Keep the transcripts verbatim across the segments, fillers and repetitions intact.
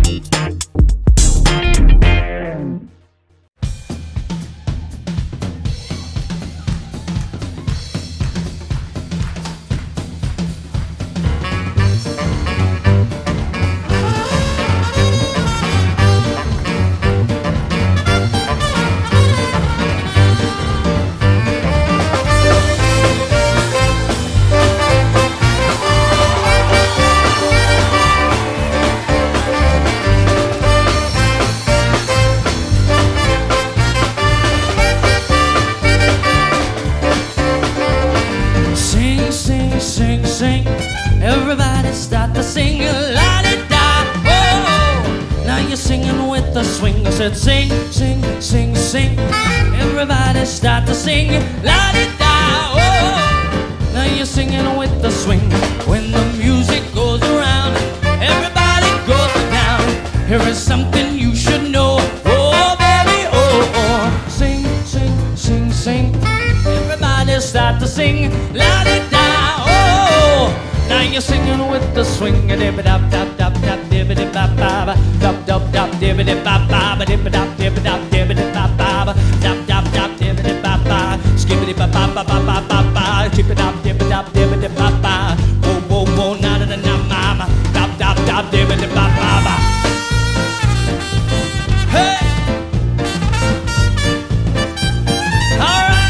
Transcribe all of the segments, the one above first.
Everybody start to sing la-di-da, oh. Now you're singing with the swing. I said sing, sing, sing, sing. Everybody start to sing la-di-da, oh. Now you're singing with the swing. When the music goes around, everybody goes down. Here is something you should know, oh baby, oh, oh. Sing, sing, sing, sing. Everybody start to sing la-di-da, oh. Now you're singing with the swing, dib dab dab dab dab dib dib bab bab, dab dab dab dib dib bab bab, dib dab dib dab dib dib bab bab, dab dab dab dib dib bab bab, skip it bab bab bab bab bab bab, keep it up dib dab dib dib bab bab, whoa whoa whoa na na na na mama, dab dab dab dib dib bab bab. Hey, all right.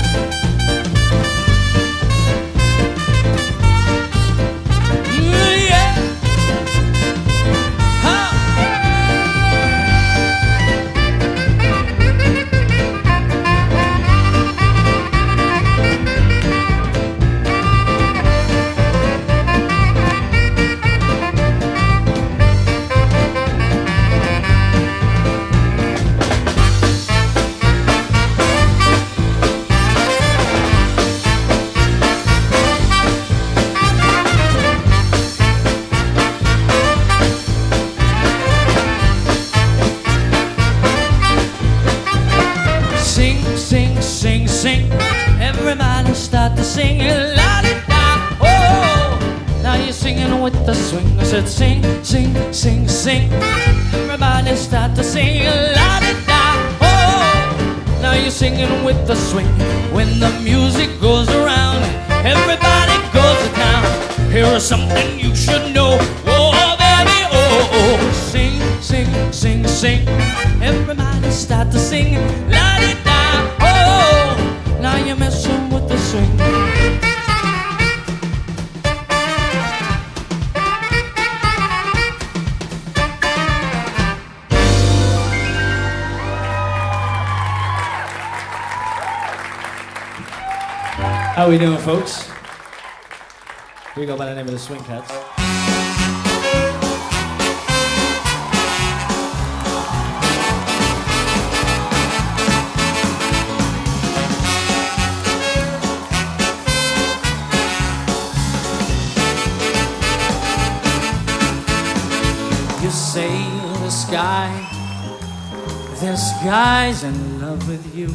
Sing, sing, everybody start to sing la-di-da, oh. Now you're singing with the swing. I said sing, sing, sing, sing. Everybody start to sing la-di-da, oh. Now you're singing with the swing. When the music goes around, everybody goes to town. Here is something you should know, oh baby, oh, oh. Sing, sing, sing, sing. Everybody start to sing la-di-da. Now you're messing with the swing. How we doing, folks? We go by the name of the Swing Cats. You say the sky, this guy's in love with you.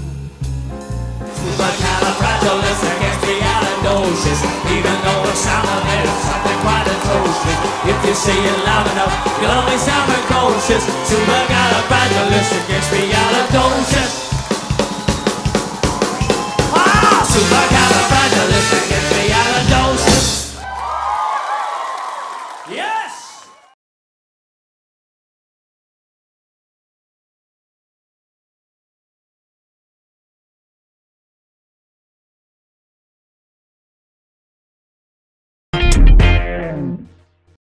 Supercalifragilisticexpialidocious. Even though the sound of it is something quite atrocious. If you say it loud enough, you'll only sound precocious. Supercalifragilisticexpialidocious.